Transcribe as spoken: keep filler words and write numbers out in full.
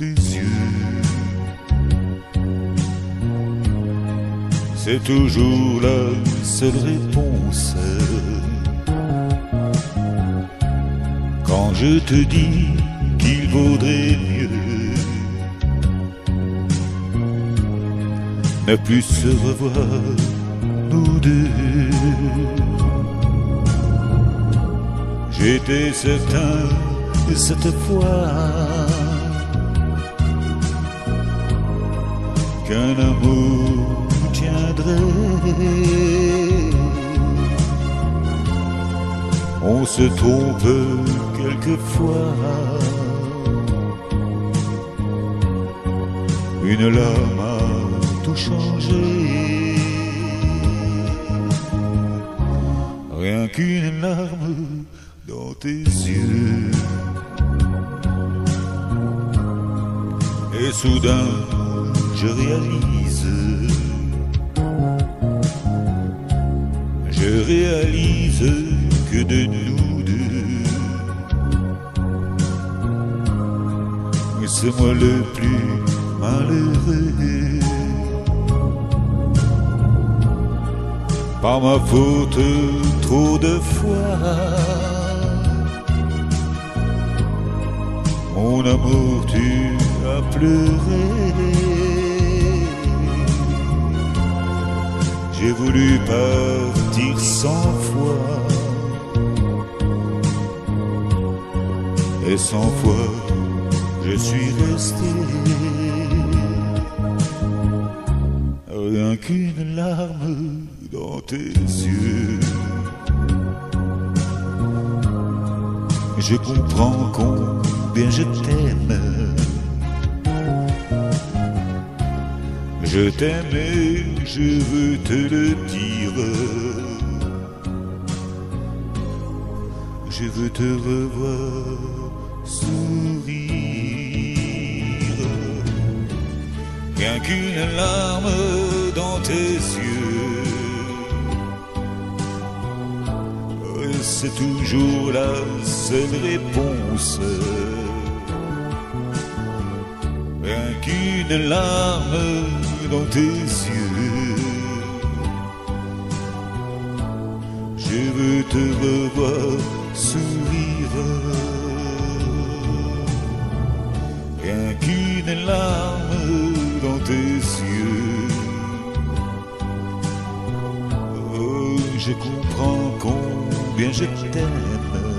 tes yeux. C'est toujours la seule réponse. Quand je te dis qu'il vaudrait mieux ne plus se revoir, nous deux. J'étais certain cette fois qu'un amour tiendrait. On se trompe quelquefois, une larme a tout changé. Rien qu'une larme dans tes yeux. Et soudain je réalise, je réalise que de nous deux, c'est moi le plus malheureux. Par ma faute trop de fois, mon amour tu as pleuré. J'ai voulu partir cent fois, et cent fois je suis resté. Rien qu'une larme dans tes yeux. Je comprends combien je t'aime. Je t'aime et je veux te le dire. Je veux te revoir sourire. Rien qu'une larme dans tes yeux, c'est toujours la seule réponse. Rien qu'une larme dans tes yeux. Je veux te revoir sourire. Rien qu'une larme dans tes yeux. Oh, je comprends combien je t'aime.